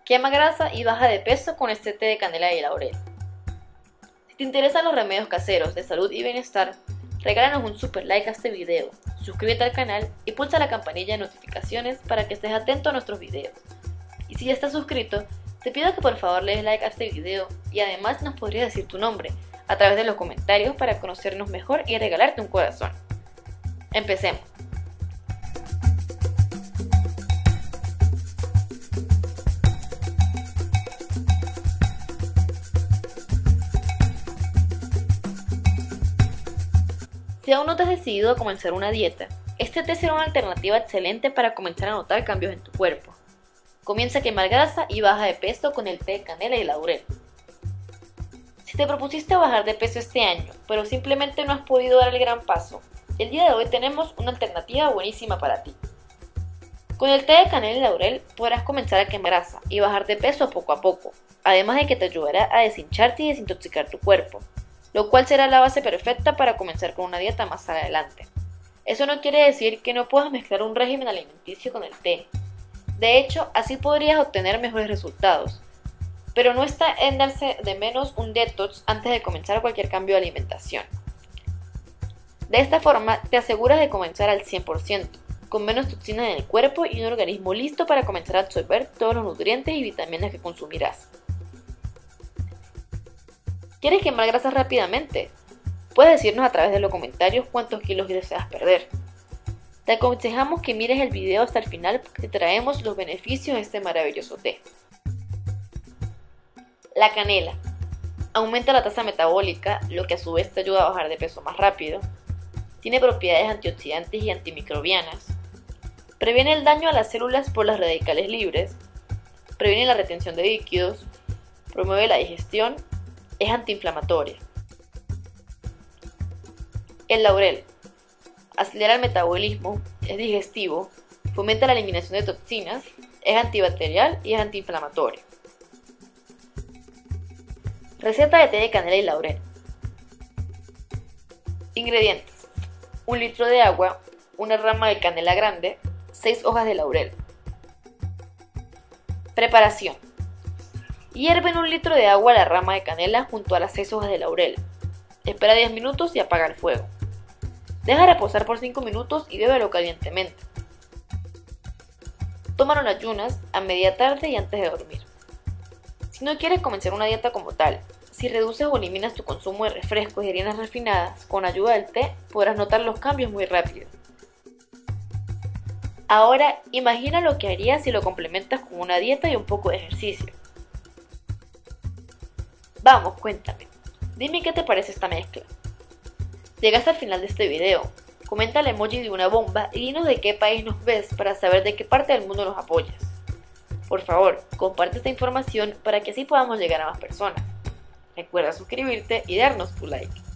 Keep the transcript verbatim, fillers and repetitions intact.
Quema grasa y baja de peso con este té de canela y laurel. Si te interesan los remedios caseros de salud y bienestar, regálanos un super like a este video, suscríbete al canal y pulsa la campanilla de notificaciones para que estés atento a nuestros videos. Y si ya estás suscrito, te pido que por favor le des like a este video y además nos podrías decir tu nombre a través de los comentarios para conocernos mejor y regalarte un corazón. Empecemos. Si aún no te has decidido a comenzar una dieta, este té será una alternativa excelente para comenzar a notar cambios en tu cuerpo. Comienza a quemar grasa y baja de peso con el té de canela y laurel. Si te propusiste bajar de peso este año, pero simplemente no has podido dar el gran paso, el día de hoy tenemos una alternativa buenísima para ti. Con el té de canela y laurel podrás comenzar a quemar grasa y bajar de peso poco a poco, además de que te ayudará a deshincharte y desintoxicar tu cuerpo, lo cual será la base perfecta para comenzar con una dieta más adelante. Eso no quiere decir que no puedas mezclar un régimen alimenticio con el té. De hecho, así podrías obtener mejores resultados. Pero no está en darse de menos un detox antes de comenzar cualquier cambio de alimentación. De esta forma, te aseguras de comenzar al cien por ciento, con menos toxinas en el cuerpo y un organismo listo para comenzar a absorber todos los nutrientes y vitaminas que consumirás. ¿Quieres quemar grasa rápidamente? Puedes decirnos a través de los comentarios cuántos kilos deseas perder. Te aconsejamos que mires el video hasta el final porque te traemos los beneficios de este maravilloso té. La canela. Aumenta la tasa metabólica, lo que a su vez te ayuda a bajar de peso más rápido. Tiene propiedades antioxidantes y antimicrobianas. Previene el daño a las células por las radicales libres. Previene la retención de líquidos. Promueve la digestión. Es antiinflamatoria. El laurel acelera el metabolismo, es digestivo, fomenta la eliminación de toxinas, es antibacterial y es antiinflamatorio. Receta de té de canela y laurel. Ingredientes: un litro de agua, una rama de canela grande, seis hojas de laurel. Preparación: hierve en un litro de agua la rama de canela junto a las seis hojas de laurel. Espera diez minutos y apaga el fuego. Deja reposar por cinco minutos y bébelo calientemente. Tómalo en ayunas, a media tarde y antes de dormir. Si no quieres comenzar una dieta como tal, si reduces o eliminas tu consumo de refrescos y harinas refinadas, con ayuda del té podrás notar los cambios muy rápido. Ahora, imagina lo que harías si lo complementas con una dieta y un poco de ejercicio. Vamos, cuéntame, dime qué te parece esta mezcla. Llegaste al final de este video, comenta el emoji de una bomba y dinos de qué país nos ves para saber de qué parte del mundo nos apoyas. Por favor, comparte esta información para que así podamos llegar a más personas. Recuerda suscribirte y darnos tu like.